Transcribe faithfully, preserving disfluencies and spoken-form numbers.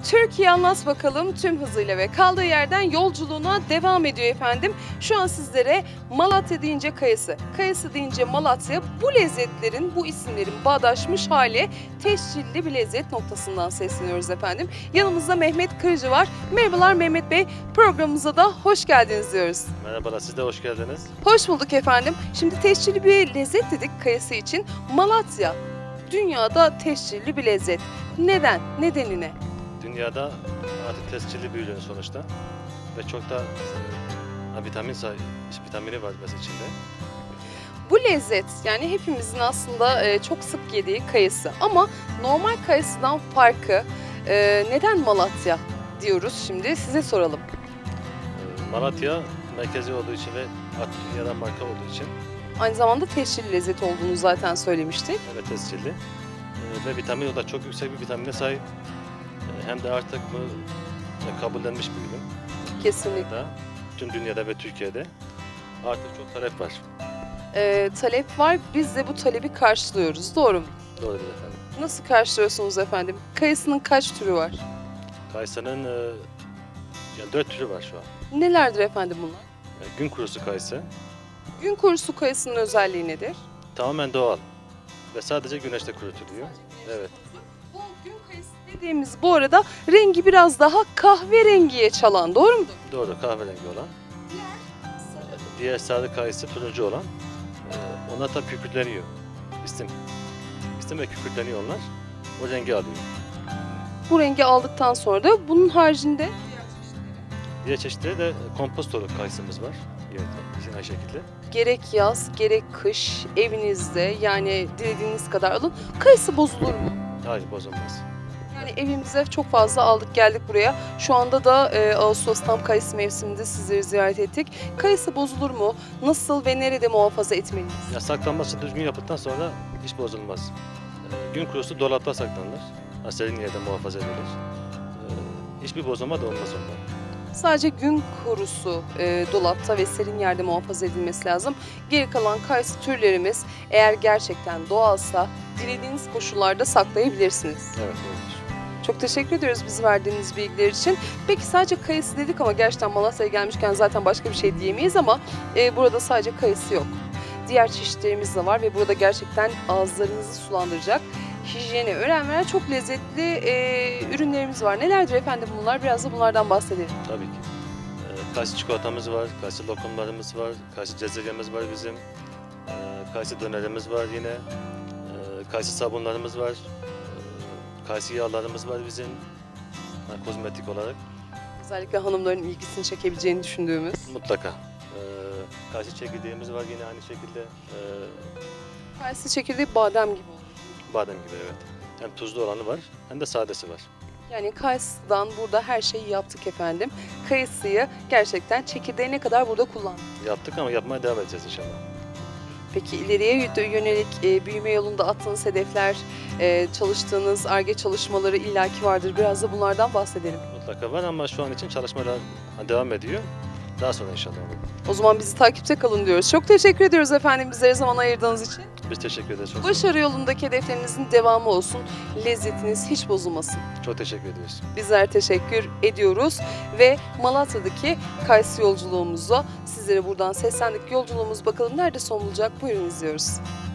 Türkiye Anlat Bakalım tüm hızıyla ve kaldığı yerden yolculuğuna devam ediyor efendim. Şu an sizlere Malatya deyince kayısı, kayısı deyince Malatya, bu lezzetlerin, bu isimlerin bağdaşmış hali tescilli bir lezzet noktasından sesleniyoruz efendim. Yanımızda Mehmet Kırıcı var. Merhabalar Mehmet Bey, programımıza da hoş geldiniz diyoruz. Merhabalar, siz de hoş geldiniz. Hoş bulduk efendim. Şimdi tescilli bir lezzet dedik kayısı için. Malatya dünyada tescilli bir lezzet. Neden? Nedeni ne? Dünyada artık tescilli bir ürün sonuçta ve çok da e, vitamin say vitamini var mesela içinde. Bu lezzet yani hepimizin aslında e, çok sık yediği kayısı ama normal kayısıdan farkı e, neden Malatya diyoruz, şimdi size soralım. E, Malatya merkezi olduğu için ve artık dünyada marka olduğu için. Aynı zamanda tescilli lezzet olduğunu zaten söylemiştik. Evet, tescilli e, ve vitamin o da çok yüksek bir vitamine sahip. E, hem de artık bu e, kabullenmiş bir ürün. Kesinlikle. Da, tüm dünyada ve Türkiye'de artık çok talep var. E, talep var, biz de bu talebi karşılıyoruz, doğru mu? Doğrudur efendim. Nasıl karşılıyorsunuz efendim? Kayısının kaç türü var? Kayısının e, yani dört türü var şu an. Nelerdir efendim bunlar? E, gün kurusu kayısı. Gün kurusu kayısının özelliği nedir? Tamamen doğal ve sadece güneşte kurutuluyor. Evet. Bu gün kayısı dediğimiz bu arada rengi biraz daha kahverengiye çalan, doğru mudur? Doğru, kahverengi olan. Diğer sarı kayısı turuncu olan. Ee, onlar tabii kükürtleniyor. İstim. İstim ve kükürtleniyor onlar. O rengi alıyor. Bu rengi aldıktan sonra da bunun haricinde Diğer çeşitleri de kompostolu kayısımız var. Evet, aynı şekilde. gerek yaz gerek kış evinizde yani dilediğiniz kadar alın. Kayısı bozulur mu? Hayır, bozulmaz. Yani evimize çok fazla aldık geldik buraya. Şu anda da e, Ağustos tam kayısı mevsiminde sizleri ziyaret ettik. Kayısı bozulur mu? Nasıl ve nerede muhafaza etmeliyiz? Ya saklanması düzgün yaptıktan sonra hiç bozulmaz. Ee, gün kurusu dolapta saklanır. Ha, serin yerde muhafaza edilir. Ee, hiçbir bozulma da olmaz ondan. Sadece gün kurusu e, dolapta ve serin yerde muhafaza edilmesi lazım. Geri kalan kayısı türlerimiz eğer gerçekten doğalsa dilediğiniz koşullarda saklayabilirsiniz. Evet, öyledir. Çok teşekkür ediyoruz bizi verdiğiniz bilgiler için. Peki sadece kayısı dedik ama gerçekten Malatya'ya gelmişken zaten başka bir şey diyemeyiz ama e, burada sadece kayısı yok. Diğer çeşitlerimiz de var ve burada gerçekten ağızlarınızı sulandıracak, hijyene önem veren çok lezzetli e, ürünlerimiz var. Nelerdir efendim bunlar? Biraz da bunlardan bahsedelim. Tabii ki. Ee, kayısı çikolatamız var, kayısı lokumlarımız var, kayısı ceziremiz var bizim. Ee, kayısı dönerimiz var yine. Ee, kayısı sabunlarımız var. Ee, kayısı yağlarımız var bizim. Ha, kozmetik olarak. Özellikle hanımların ilgisini çekebileceğini düşündüğümüz. Mutlaka. Ee, kayısı çekirdeğimiz var yine aynı şekilde. Ee, Kayısı çekirdeği badem gibi olur. badem gibi, evet. Hem tuzlu olanı var hem de sadesi var. Yani kayısıdan burada her şeyi yaptık efendim. Kayısıyı gerçekten çekirdeğine kadar burada kullandık. Yaptık ama yapmaya devam edeceğiz inşallah. Peki ileriye yönelik e, büyüme yolunda attığınız hedefler, e, çalıştığınız Ar-Ge çalışmaları illaki vardır. Biraz da bunlardan bahsedelim. Mutlaka var ama şu an için çalışmalar devam ediyor. Daha sonra inşallah olur. O zaman bizi takipte kalın diyoruz. Çok teşekkür ediyoruz efendim bizlere zaman ayırdığınız için. Biz teşekkür ederiz. Çok, sağ olun. Başarı yolundaki hedeflerinizin devamı olsun. Lezzetiniz hiç bozulmasın. Çok teşekkür ediyoruz. Bizler teşekkür ediyoruz ve Malatya'daki kayısı yolculuğumuza sizlere buradan seslendik. Yolculuğumuz bakalım nerede son bulacak? Buyurun izliyoruz.